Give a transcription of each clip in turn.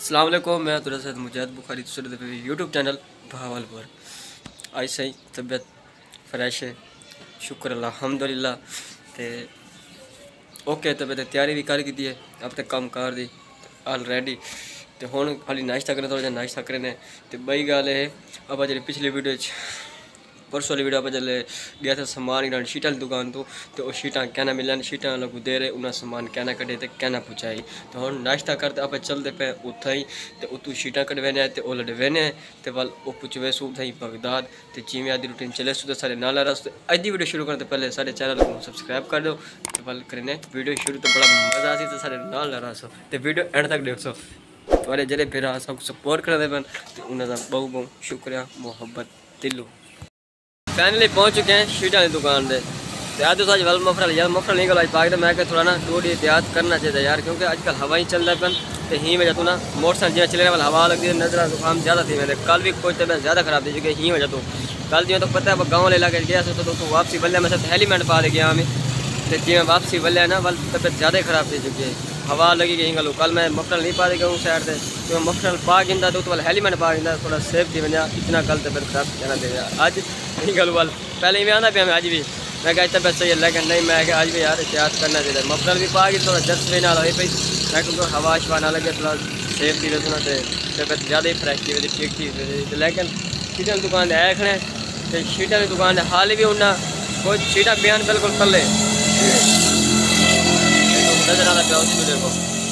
अस्सलाम वालेकुम, मैं तुरा सैयद मुजाहिद बुखारी यूट्यूब चैनल भावलपुर। आज सही तबीयत फ्रैश है, शुक्र अल्हम्दुलिल्लाह। ते ओके तबीयत तैयारी भी कर दी है अब तक कम कर दी ऑलरेडी। तो हुण खाली नाश्ता करना, थोड़ा जहा नाश्ता करने। तो बई गल है अब जी पिछली वीडियो परसों वाली वीडियो आप जल्द गया था सामान गिरान शीटा की दुकान तो वो शीटा कहना मिलन शीटा लोग दे रहे उन्हें सामान कहना कटे तो कहना पहुँचाई। तो हम नाश्ता करते आप चलते पे उतना ही तो उतू शीटा कटवेने तो लड़े वेने तो वाल वो पुछवे सू उतना ही बगदाद। तो जिमें आदि रूटीन चले सू तो सारे नाल रस। अज की वीडियो शुरू करते पहले सारे चैनल को सबसक्राइब कर दो तो वाल करने वीडियो शुरू तो बड़ा मज़ा आती तो सारे नाल रसो तो वीडियो एंड तक देखो। तुम्हारे जेरे फिर सब सपोर्ट करते पे तो उन्होंने बहुत बहुत शुक्रिया मुहब्बत दिलो। फाइनली पहुँच चुके हैं शीटा की दुकान से। याद तो वल मफरल यार मफरल नहीं गल आज पाक तो मैं थोड़ा ना थोड़ी एहतियात करना चाहिए यार, क्योंकि आजकल हवा ही चल रहा है तो ही वजह तो ना मोटरसाइकिल जिन्हें चलने वाला हवा लगती है नजर जुकाम ज़्यादा थी। मैंने कल भी कोई तबियत ज़्यादा खराब थी क्योंकि ही वजह तो कल जो तो पता है गाँव ले ला गया तो वापसी बल्ले मैं सब हेलीमेंट पा दे गया हमें तो जी वापसी बल्ले है ना वल तबियत ज़्यादा खराब थी चुकी है हवा लगी गई गलो। कल मैं मफरल नहीं पा दे गया हूँ साइड से तो मफरल पा गिंदा तो वाल हेलीमेंट पा गिंदा थोड़ा सेफ थी वजह इतना कल तबियत खराब कहना दे अज नहीं गल वाल पहले ही आना पे हमें अज भी मैं क्या तबियत सही है लेकिन नहीं मैं आज भी यार एहतियात करना चाहिए। मफरल भी पा गई थोड़ा जस्ट भी ना हो पी मैं क्योंकि हवा शवा ना लगे थोड़ा सेफ थी सुना तो तबियत ज़्यादा ही फ्रैश थी वही ठीक थी। लेकिन शीटा की दुकान है खड़े तो शीटा की दुकान हाल भी उन्ना कोई शीटा बयान बिल्कुल थले नजर आता पिया उसको देखो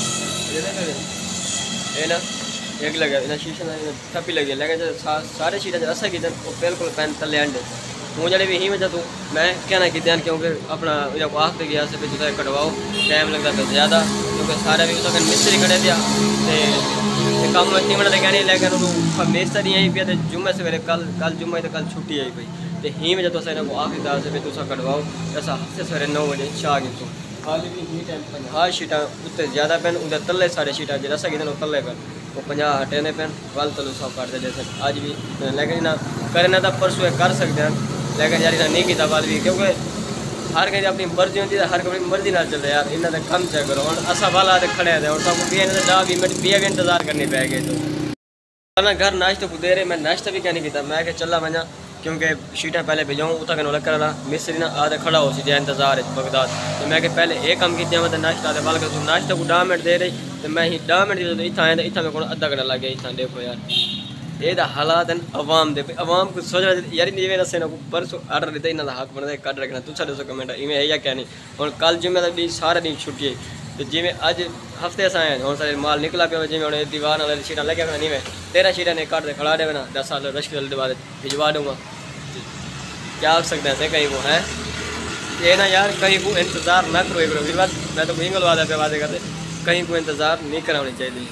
ये ना एक लगे इन्हें शीशा ठप्पी लगी लेकिन सारे शीटा जो असा की बिल्कुल पैन तले अंडे हूँ जड़े भी ही वजह तू मैं कहना कि ध्यान क्योंकि अपना आख गया से भी तुझे कटवाओ टाइम लगता है ज़्यादा क्योंकि सारे भी उसका मिस्त्री खड़े दिया तो कम निमन लगे नहीं लेकिन मिस्त्री यहीं पे तो जुम्मे सवेरे कल जुम्मे तो कल छुट्टी आई पई तो ही वजह तो आख दिया से भी तुसा कटवाओ ऐसा हफ्ते सवेरे 9 बजे चाह गई तू खाली भी ही टाइम हाँ शीटा उत्ते ज़्यादा पैन उधर तले सारे शीटा जो रसा कि तले पैन वो 50 हटेने पैन वल तलू सब काटते जैसे अज भी लेकिन ना करना तो परसों कर सकते हैं लेकिन यार इन्हें नहीं किया वाल भी क्योंकि हर कहीं अपनी मर्जी होती है हर कोई मर्जी ना चलते यार इन्हें तो कम चेक करो हम असा वाला तो खड़े थे और सब 10 मिनट 20 मिनट इंतजार करनी पै गई तो ना घर नाश्ते को दे रहे मैं नाश्ता भी क्या नहीं किया मैं चला वजा क्योंकि शीटा पहले भेजाऊँ उतना कनो लग रहा मिस्त्री ना आधे खड़ा हो सी इंतजार बगदाद तो मैं पहले एक कम किया मैं नाश्ता आते वाल कर नाश्ते को 10 मिनट दे रही तो मैं ही 10 मिनट इतना आया तो इतना मेरे को अद्धा घंटा लग गया इतना देखो यार ये हालात हैं अवाम दे अवाम को सोच रहे यार इवें रस्से ना परसों आर्डर देते इन्होंने हक बनता कट रखना तुसा दसो कमेंट इवें है या क्या नहीं। और कल जुम्मे का भी सारा दिन छुट्टी है तो जिमें अज हफ्ते अस आए हम सारे माल निकला पे जिमें हम दीवार वाले शीटा लगे नहीं मैं 13 शीटा ने काट दे खड़ा दे ना 10 साल रश बाद भिजवा दूँगा क्या हो सकते हैं कहीं वो है ये ना यार कहीं को इंतज़ार ना करो एक बात मैं तो वहीं गलवा पे वादे करते कहीं को इंतज़ार नहीं करानी चाहिए।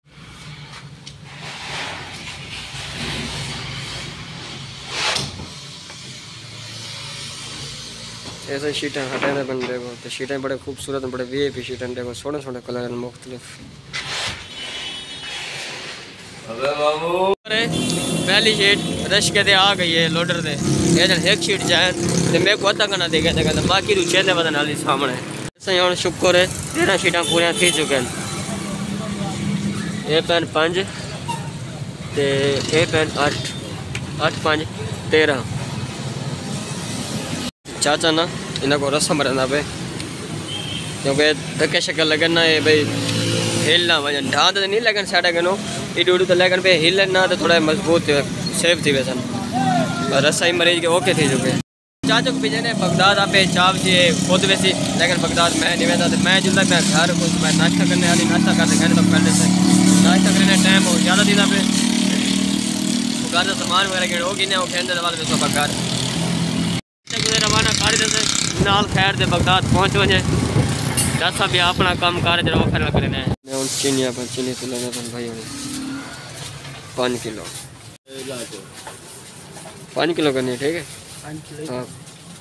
ऐसे शीटें हटे बन देखो तो शीटें बड़े खूबसूरत बड़े VIP शीटें देखो सोने सोने कलर मुख्तलिफ। पहली शीट रश के दे आ गई है लोडर दे ये जन एक शीट जाए तो मेरे को अद्धा घंटा दे गया था बाकी तो 6 बदन वाली सामने सही हम शुक्र है 13 शीटा पूरी थी चुके हैं। ये पैन 5 तो ये पैन 8 5 13 चाचा ना इन्हें को रस्म रहना पे क्योंकि धक्के शक्ल लगन ना ये भाई हिलना वजन ढांत तो नहीं लगन साढ़े गनो इडू तो लगन पे हिलन ना तो थोड़ा मजबूत सेफ थी वैसन रस्सा ही मरीज के ओके थी चुके चाचा को भेजे ने बगदाद आप चाव जी खुद वैसी लेकिन बगदाद मैं नहीं वैसा तो मैं जुलता मैं घर को मैं नाश्ता करने वाली नाश्ता करते कहने तो पहले से नाश्ता करने टाइम हो ज़्यादा दिन पे घर का सामान वगैरह के होगी ना वो कहते वाले में सब घर रवाना कर देते नाल खैर दे बगदाद पहुँच वजे दसा भी अपना काम कर जरा फिर करना है चीनी अपन चीनी तो लेना अपन भाई 5 किलो 5 किलो करनी है ठीक है 5 किलो हाँ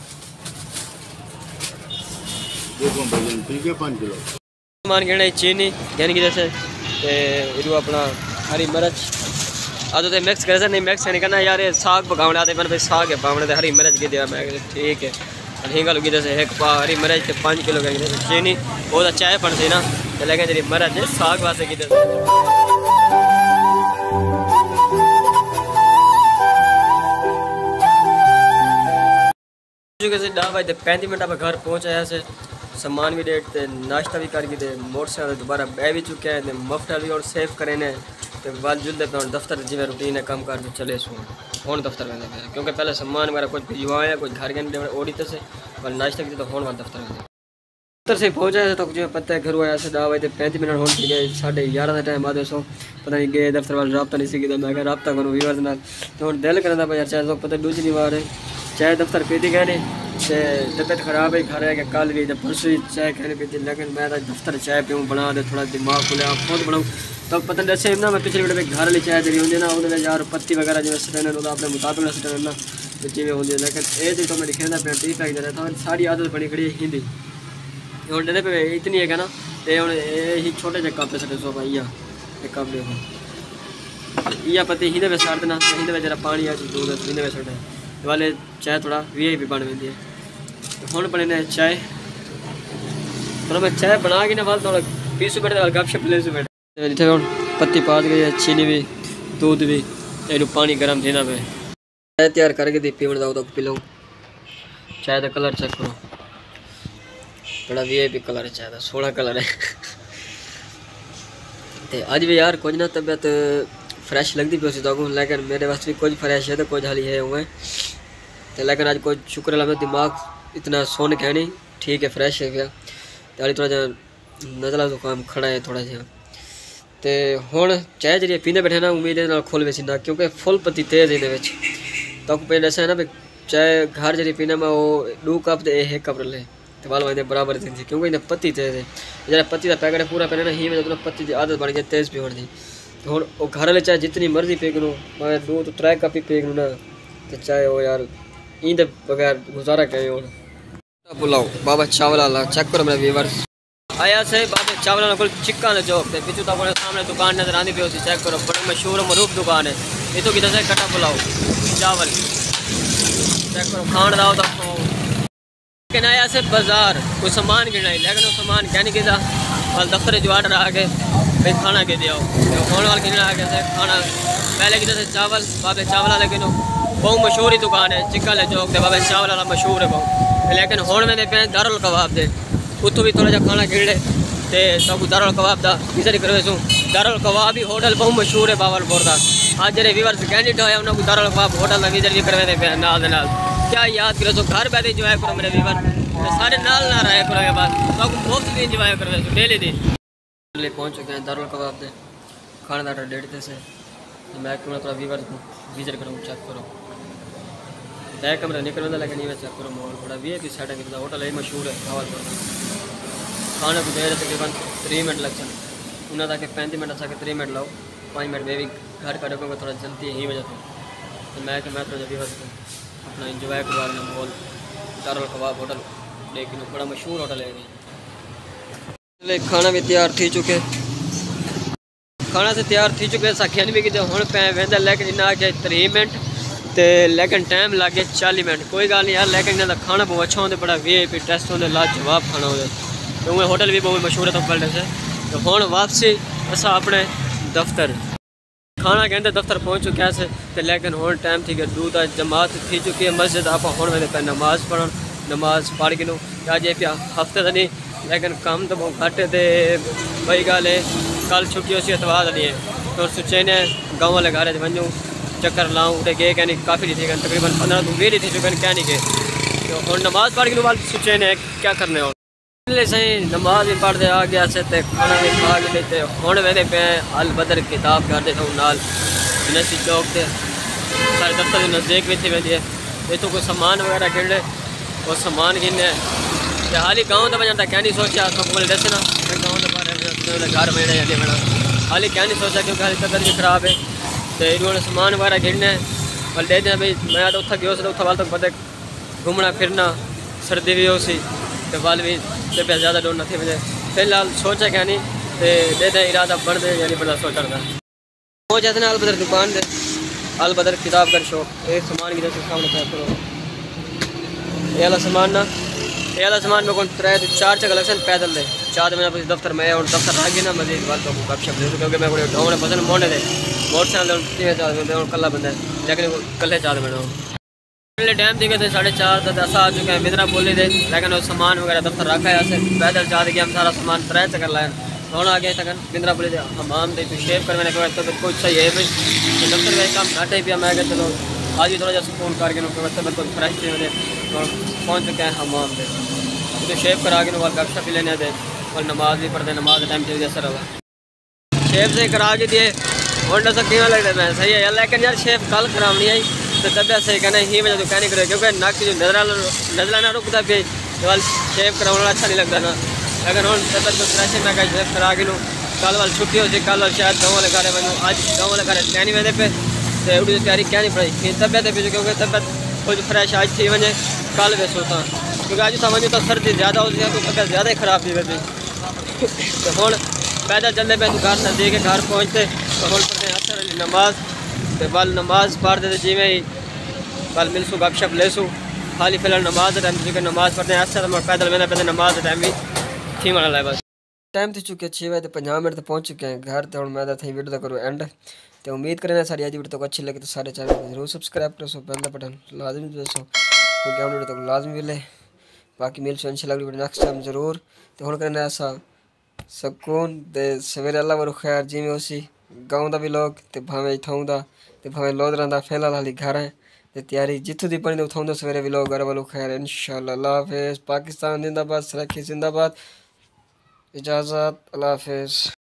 ठीक है 5 किलो मान के चीनी यानी कि जैसे इधू अपना हरी मिर्च आदो तो मिक्स करे नहीं मिक्स नहीं करना यार ये साग पकाने आते मैंने भाई साग है पावने तो हरी मिर्च की दिया मैं ठीक है हिंगा लगी जैसे एक पा हरी मिर्च के 5 किलो का चीनी बहुत अच्छा है पड़ती ना लेकिन जी मिर्च साग वास्ते की 35 मिनट आप घर पहुँचाया से सामान भी डेट ते नाश्ता भी करके ते मोटरसाइकिल दोबारा बह भी चुके हैं मफलर भी और सेव करे ने तो बाद जुलते पे दफ्तर जिम्मे रूटीन है कम कर चले सो हूँ दफ्तर में क्योंकि पहले सामान वगैरह कुछ भिजवाया कुछ घर के ओडी से पर नाश्ता की तो हूँ वाला दफ्तर में दफ्तर से पहुँचा तो जो पता है घर आया से 10:35 हो ठीक है 11:30 का टाइम बाद सो पता नहीं गए दफ्तर वाले रबता नहीं सीखी मैं रबता करूँ व्यूअर्स नाल तो हूँ दिल करता यार चाहे तो पता दूसरी बार है चाय दफ्तर पीती गए नहीं तबीयत खराब है घर है कि कल भी जब परसों चाय कहने पीती लेकिन मैं दफ्तर चाय पीऊँ बना दे थोड़ा दिमाग खुले आप खुद बनाऊँ तो पता नहीं जैसे ना मैं पिछले वीडियो में घर वाली चाय तेरी होंगी ना उन्होंने यार पत्ती वगैरह जो स्टैंड है अपने मुताबिक स्टैंड ना जिम्मे होंगी लेकिन ये चीज़ तो मैं लिखे पे टी पैक दे रहा था सारी आदत बनी खड़ी हिंदी हूँ डे पे इतनी है ना तो हूँ यही छोटे जे कप सटे सो भाई कप देखो इया पत्ती हिंदे में साड़ देना हिंदे में जरा पानी आ दूध हिंदे में सटे वाले चाय थोड़ा VIP बन गई है हूँ बने चाय थोड़ा मैं चाय बना के ना वाल थोड़ा 20 मिनट गपशप ले बैठे जिथे हूँ पत्ती पात गई है चीनी भी दूध भी ये पानी गर्म देना पे चाय तैयार करके दी पीवन दाओ तो पी लो चाय का कलर चेक करो बड़ा VIP कलर है चाय का सोहना कलर है तो अज भी यार कुछ ना तबीयत फ्रैश लगती पी उसी तो लेकिन मेरे वास्ते भी कुछ फ्रैश है तो कुछ हाली है हुए तो लेकिन आज कुछ शुक्र अल्लाह दिमाग इतना सोन के नहीं ठीक है फ्रैश है गया तो हाली थोड़ा जहा नज़ला जुकाम खड़ा है थोड़ा जहा तो हूँ चाय जी पीने बैठे ना उम्मीद खुल भी सीना क्योंकि फुल पत्ती तेज़ है तो पहले ऐसा है ना भी चाय घर जी पीने में वो 2 कप तो 1 कप रले तो वाल वही बराबर थी क्योंकि इन्हें पत्ती तेज़ है जरा पत्ती का पैकेट पूरा पहले ना ही में पत्ती की आदत बन गई तेज़ पीवन की तो हूँ वो घर वाले चाहे जितनी मर्जी पी करूँ मैं 2 तो 3 कप ही पी करूँ ना तो चाहे वो यार ईद बगैर गुजारा करें हूँ बुलाओ बाबा चावल वाला चेक करो मेरे व्यूअर्स आया से बाबा चावल वाला को चिक्का ने चौक पे पिछू तो सामने दुकान नजर आती पी उसी चेक करो बड़ा मशहूर मरूफ दुकान है इतों की दस कटा बुलाओ चावल चेक करो खान दाओ तो लेकिन आया से बाजार कोई सामान गिना लेकिन वो सामान क्या नहीं गिना वाल दफ्तर जो आर्डर आ गए भाई खाना के दिया फोन वाल गिना आ गया खाना पहले की जैसे चावल बाबे चावल वाले गिनो बहुत मशहूर ही दुकान है चिक्का ले चौक बाबे चावल वाला मशहूर है बहुत लेकिन हूँ मैंने पे दारुल कबाब दे उतों भी थोड़ा जहा खाना गिन ले तो सब दारुल कबाब का विजिट करवे सूँ दारुल कबाब ही होटल बहुत मशहूर है बावलपुर का आज जो व्यूअर्स कैंडिडेट होया उन्होंने दारुल कबाब होटल का विजिट भी करवे पे नाल क्या याद करो सो घर बैठे इंजॉय करो मेरे व्यूअर सारे नाल ना रहे करो ये बात सब मुफ्त भी इंजॉय करवे सो डेली दिन पहुँच चुके हैं दारुल कबाब दे खाने का ऑर्डर 1:30 से मैं क्यों थोड़ा व्यूअर विजिट करूँ चेक करो बैक कमरा निकल रहा लेकिन ये चेक करो मॉल थोड़ा VIP सेट है होटल है मशहूर है बावलपुर खाने को देर तकरीबन 3 मिनट लग चल उन्हें तक 35 मिनट असा 3 मिनट लाओ 5 मिनट में भी घर का रखूँगा थोड़ा जल्दी ही वजह तो मैं थोड़ा व्यूअर को अपना इंजॉय करवा रहा मॉल दारुल कबाब होटल लेकिन बड़ा मशहूर होटल है खाना भी तैयार थी चुके खाना से तैयार थी चुके साखियां भी कि हूँ पै वेंदा लेकिन इन्हें आ गया 3 मिनट तो लेकिन टाइम लग गया 40 मिनट कोई गल नहीं यार लेकिन इन्होंने खाना बहुत अच्छा होता बड़ा VIP टेस्ट होंगे लाजवाब खाना होता तो वह होटल भी बहुत मशहूर है तो पलटे से तो हूँ वापसी असा अपने दफ्तर खाना कहते दफ्तर पहुँच चुके हैं तो लेकिन हूँ टाइम थी गया 2 जमात थी चुकी है मस्जिद आप हूँ वे पे नमाज पढ़न नमाज पढ़ के अज पिया हफ्ते तो नहीं लेकिन कम तो बहुत घट है बई गल है कल छुट्टी उसी एतवार नहीं है तो सोचे ने गाँव वाले घर वनूँ चक्कर लाऊँ उठे गए क्या नहीं काफ़ी थी तकरीबन 15 तो 20 थी चुके क्या नहीं गए तो हूँ नमाज पढ़ के बाद सोचे ने क्या करने हो सही नमाज भी पढ़ते आ गया से खाना भी खा के लेते हूँ वे पे अल बदर किताब करते थे नाल नसी चौक से सारे दफ्तर नज़दीक भी थी वेंदी है ये तो कोई सामान वगैरह गिन ले और सामान गिने हाली गाँव का बजा क्या नहीं सोचा सब को दसना गाँव के बारे घर में बना हाली क्या नहीं सोचा क्योंकि हाली तबियत भी खराब है तो इन्होंने सामान वगैरह गिनने वाल दे दें भाई मैं तो उत्थे गयो तो उत्थे वाल तक पता घूमना फिरना सर्दी भी हो सी तो वाल भी तबियत ज़्यादा डोर नहीं मुझे फिलहाल सोचा क्या नहीं तो दे दें इरादा बन दे यानी बड़ा सोचा था वो जाते ना अल बदर दुकान दे अल बदर किताब का शॉप एक सामान की जैसे सामने पैक करो ये वाला सामान ना ये वाला सामान मेरे को 3 से 4 कलेक्शन पैदल दे 4 महीना दफ्तर में और दफ्तर आ गया ना मजीद बात को गपशप क्योंकि मैं गाँव में पसंद मोड़े दे मोटरसाइकिल कला बंदा है लेकिन कल 4 महीना टाइम थी गए 4:30 तो 10 आ चुके हैं बिदरा बोली दे, लेकिन वो सामान वगैरह दफ्तर रखा है ऐसे पैदल जा के हम सारा सामान तरह चक्कर लाए हूँ आ गए तक बिंद्रा बोली दे हमाम दे तू शेव कर मैंने कहा तो बिल्कुल सही है भाई तो दफ्तर में काम घाटे ही पिया मैं क्या चलो आज भी थोड़ा जैसा फ़ोन करके तो बिल्कुल फ्रेश थे मैंने पहुँच चुके हैं हमाम दे तो शेव करा के वाल गपशप भी लेने दे और नमाज भी पढ़ते नमाज टाइम चाहिए असर वाला शेव से करा के दिए होंडा से क्यों लगता मैं सही है यार, लेकिन यार शेफ कल खराब नहीं आई तो तबियत सही कहना ही वजह तो कहने करे क्योंकि नक जो नजला ना रुकता पे वाल शेफ कराना अच्छा नहीं लगता ना, अगर हम तबियत को फ्रेश मैं कहीं शेफ करा के लूँ कल वाल छुट्टी हो सी कल वाल शायद गाँव वाले घर बनूँ आज गाँव वाले घर क्या नहीं वजह पे तो एवढी तैयारी क्या नहीं पड़ी फिर तबियत पे क्योंकि तबियत कुछ फ्रेश आज थी वजे कल वे सोता क्योंकि आज था वजह तो सर्दी ज़्यादा होती है तो तबियत ज़्यादा ही ख़राब थी वैसे तो हूँ पैदल चलते पे घर सर्दी के घर पहुँचते तो हम पढ़ते हैं असर अली नमाज तो बल नमाज पढ़ते थे जिमें ही बल मिलसूँ गपशप लेसूँ खाली फिलहाल नमाज टाइम चुके नमाज पढ़ते हैं असर पैदल मैंने पहले नमाज टाइम भी थी माना लाए बस टाइम थी चुके 6:50 तो पहुँच चुके हैं घर तो मैं थी वीडियो करो एंड तो उम्मीद करें सारी आज वीडियो तो अच्छी लगे तो सारे चैनल को जरूर सब्सक्राइब करो सो बेल बटन लाजमी दसो क्योंकि वीडियो तो लाजमी मिले बाकी मिल सो इंशाल्लाह वीडियो नेक्स्ट टाइम जरूर तो हम करना ऐसा सकून ते सवेरे अल्लाह वालों खैर जिमें उसी गाँव का भी लोग तो भावें इथों का तो भावें लोधरा का फिलहाल हाली घर है तो तैयारी जितों की पढ़ी उथों का सवेरे भी लोग घर वालों खैर इंशाल्लाह। अल्लाह हाफिज़। पाकिस्तान जिंदाबाद, सराखी जिंदाबाद। इजाज़त, अल्लाह हाफिज़।